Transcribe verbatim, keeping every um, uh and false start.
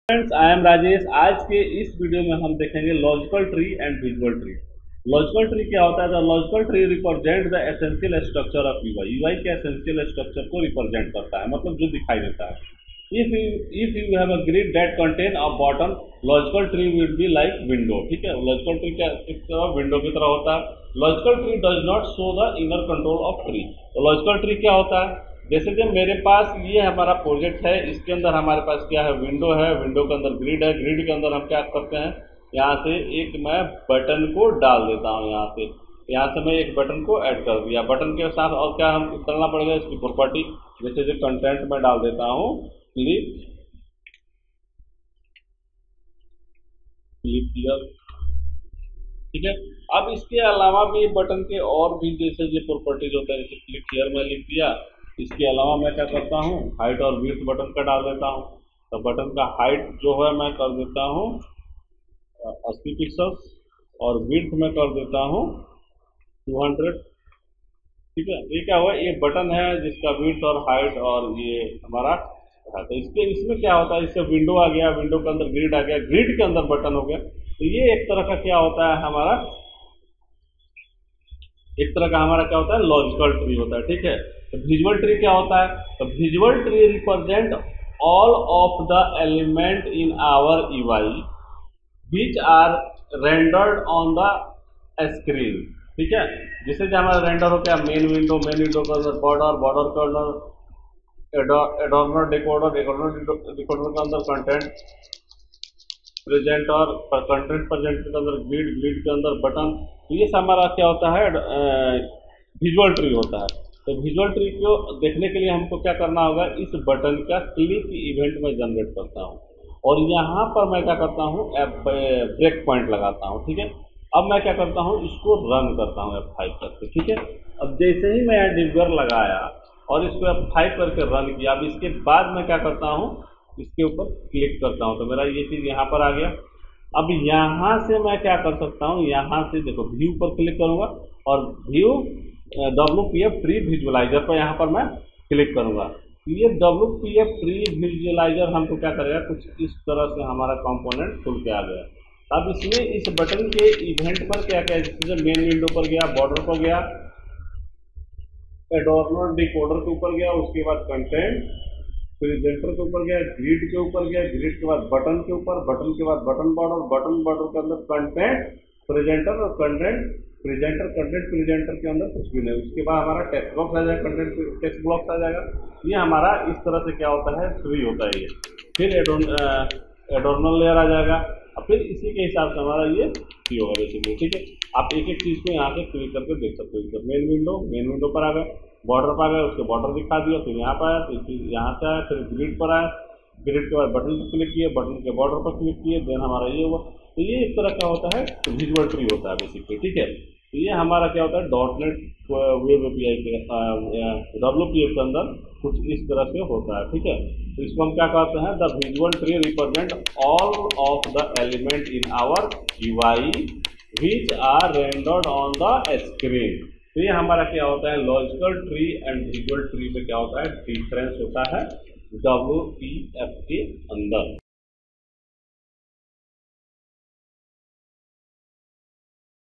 Friends, I am Rajesh. आज के इस वीडियो में हम देखेंगे logical tree and visual tree. Logical tree क्या होता है? The logical tree represent the essential structure of UI. UI के एसेंशियल स्ट्रक्चर को रिप्रेजेंट करता है, मतलब जो दिखाई देता है। If you if you have a grid that contain a button, logical tree will be like window. ठीक है, लॉजिकल ट्री क्या किस तरह? विंडो की तरह होता है। Logical tree does not show the inner control of tree. तो लॉजिकल ट्री क्या होता है? जैसे कि मेरे पास ये हमारा प्रोजेक्ट है, इसके अंदर हमारे पास क्या है? विंडो है, विंडो के अंदर ग्रिड है, ग्रिड के अंदर हम क्या करते हैं? यहाँ से एक मैं बटन को डाल देता हूँ। यहाँ से यहाँ से मैं एक बटन को ऐड कर दिया। बटन के साथ और क्या हम करना पड़ेगा? इसकी प्रॉपर्टी, जैसे जो कंटेंट में डाल देता हूँ, क्लिक क्लिक हियर। ठीक है, अब इसके अलावा भी बटन के और भी जैसे जो प्रॉपर्टीज होता है, जैसे क्लिक हियर में लिख दिया। इसके अलावा मैं क्या करता हूँ? हाइट और विड्थ बटन का डाल देता हूँ। तो बटन का हाइट जो है मैं कर देता हूँ अस्सी पिक्सल्स और विड्थ में कर देता हूँ दो सौ। ठीक है, ये क्या हुआ? ये बटन है जिसका विड्थ और हाइट और ये हमारा है। तो इसके इसमें क्या होता है? इससे विंडो आ गया, विंडो के अंदर ग्रिड आ गया, ग्रिड के अंदर बटन हो गया। तो ये एक तरह का क्या होता है? हमारा एक तरह का हमारा क्या होता है? लॉजिकल ट्री होता है। ठीक है, तो विजुअल ट्री क्या होता है? तो visual tree represent all of the element in our UI which are rendered on the screen. ठीक है, जिससे जो हमारा रेंडर हो गया मेन विंडो, मेन विंडो के अंदर बॉर्डर, बॉर्डर के अंदर एडोर्नर, डिकोडर, एडोर्नर डिकोडर के अंदर कंटेंट प्रेजेंट और कंटेंट प्रेजेंट के अंदर ग्रिड, ग्रिड के अंदर बटन। तो ये हमारा क्या होता है? विजुअल ट्री होता है। तो विजुअल ट्री को देखने के लिए हमको क्या करना होगा? इस बटन का क्लिक इवेंट में जनरेट करता हूँ और यहाँ पर मैं क्या करता हूँ? ब्रेक पॉइंट लगाता हूँ। ठीक है, अब मैं क्या करता हूँ? इसको रन करता हूँ एफ फाइव करके। ठीक है, अब जैसे ही मैं डिबगर लगाया और इसको एफ फाइव करके रन किया, अब इसके बाद मैं क्या करता हूँ? इसके ऊपर क्लिक करता हूँ तो मेरा ये चीज़ यहाँ पर आ गया। अब यहाँ से मैं क्या कर सकता हूँ? यहाँ से देखो, व्यू पर क्लिक करूँगा और view W P F tree visualiser पर यहाँ पर मैं क्लिक करूँगा। ये W P F tree visualiser हमको क्या करेगा? कुछ इस तरह से हमारा कंपोनेंट खुल के आ गया। अब इसमें इस बटन के इवेंट पर क्या क्या, जैसे मेन विंडो पर गया, बॉर्डर पर गया, एडोर्नर डिकोडर के ऊपर गया, उसके बाद कंटेंट प्रेजेंटर के ऊपर गया, ग्रिड के ऊपर गया, ग्रिड के बाद बटन के ऊपर, बटन के बाद बटन बॉर्डर, बटन बॉर्डर के अंदर कंटेंट प्रेजेंटर और कंटेंट प्रेजेंटर, कंटेंट प्रेजेंटर के अंदर कुछ भी नहीं। उसके बाद हमारा टेक्स्ट बॉक्स आ जाएगा, कंटेंट टेक्स्ट बॉक्स आ जाएगा। ये हमारा इस तरह से क्या होता है? ट्री होता है ये। फिर एडोर्नल लेयर आ जाएगा और फिर इसी के हिसाब से हमारा ये ट्री होगा बेसिकली। ठीक है, आप एक एक चीज़ को यहाँ से क्लिक करके देख सकते हो। मेन विंडो, मेन विंडो पर आ गए, बॉर्डर पर आ गए, उसके बॉर्डर दिखा दिया, फिर यहाँ पर आया, फिर यहाँ से आया, फिर ग्रिड पर आया, ग्रिड के बाद बटन पर क्लिक किए, बटन के बॉर्डर पर क्लिक किए, देन हमारा ये हुआ। तो ये इस तरह क्या होता है? विजुअल ट्री होता है बेसिकली। ठीक है, तो ये हमारा क्या होता है? डॉट नेट वेब एपीआई के डब्ल्यू पी एफ के अंदर कुछ इस तरह से होता है। ठीक है, तो इसको हम क्या कहते हैं? The visual tree represent all of the element in our UI which are rendered on the screen. तो ये हमारा क्या होता है? Logical tree and visual tree में क्या होता है? डिफरेंस होता है डब्ल्यू पी एफ के अंदर।